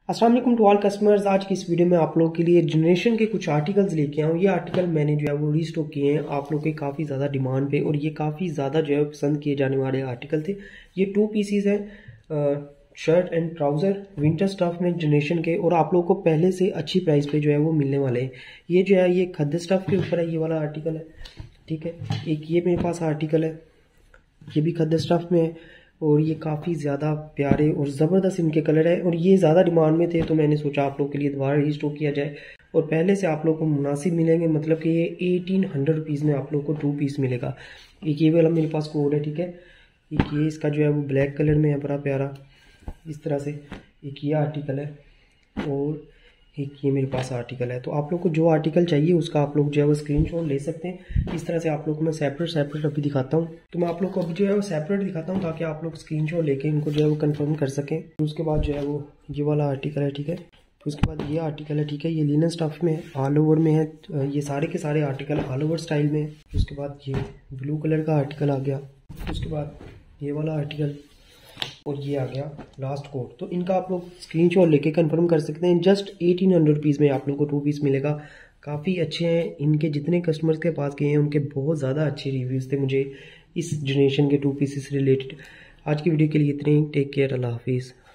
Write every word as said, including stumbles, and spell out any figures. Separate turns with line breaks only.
अस्सलाम वालेकुम to all customers. आज की इस वीडियो में आप लोगों के लिए जनरेशन के कुछ आर्टिकल्स लेके आऊँ। ये आर्टिकल मैंने जो है वो रीस्टॉक किए हैं आप लोगों के काफ़ी ज़्यादा डिमांड पे, और ये काफ़ी ज़्यादा जो है पसंद किए जाने वाले आर्टिकल थे। ये टू पीसीज हैं, shirt and trouser winter stuff में जनरेशन के, और आप लोगों को पहले से अच्छी प्राइस पे जो है वो मिलने वाले हैं। ये जो है ये खद्दे स्टफ के ऊपर है, ये वाला आर्टिकल है, ठीक है। एक ये मेरे पास आर्टिकल है, ये भी खद्दे स्टफ में है, और ये काफ़ी ज़्यादा प्यारे और ज़बरदस्त इनके कलर है, और ये ज़्यादा डिमांड में थे तो मैंने सोचा आप लोगों के लिए दोबारा रीस्टॉक किया जाए। और पहले से आप लोगों को मुनासिब मिलेंगे, मतलब कि ये एटीन हंड्रेड रुपीज़ में आप लोगों को टू पीस मिलेगा। एक ये वाला मेरे पास कोड है, ठीक है। एक ये इसका जो है वो ब्लैक कलर में है, बड़ा प्यारा इस तरह से। एक ये आर्टिकल है और एक ये मेरे पास आर्टिकल है। तो आप लोग को जो आर्टिकल चाहिए उसका आप लोग जो है वो स्क्रीनशॉट ले सकते हैं। इस तरह से आप लोग को मैं सेपरेट सेपरेट अभी दिखाता हूँ। तो मैं आप लोग को अभी जो है वो सेपरेट दिखाता हूँ ताकि आप लोग स्क्रीनशॉट लेके इनको जो है वो कंफर्म कर सकें। तो उसके बाद जो है वो ये वाला आर्टिकल है, ठीक है। तो उसके बाद ये आर्टिकल है, ठीक है। ये लिनन स्टफ में ऑल ओवर में है, ये सारे के सारे आर्टिकल ऑल ओवर स्टाइल में है। उसके बाद ये ब्लू कलर का आर्टिकल आ गया, उसके बाद ये वाला आर्टिकल, और ये आ गया लास्ट कोड। तो इनका आप लोग स्क्रीनशॉट लेके कंफर्म कर सकते हैं। जस्ट एटीन हंड्रेड रुपीज़ में आप लोग को टू पीस मिलेगा। काफ़ी अच्छे हैं, इनके जितने कस्टमर्स के पास गए हैं उनके बहुत ज़्यादा अच्छे रिव्यूज़ थे मुझे इस जनरेशन के टू पीसेस रिलेटेड। आज की वीडियो के लिए इतने ही। टेक केयर, अल्लाह हाफिज़।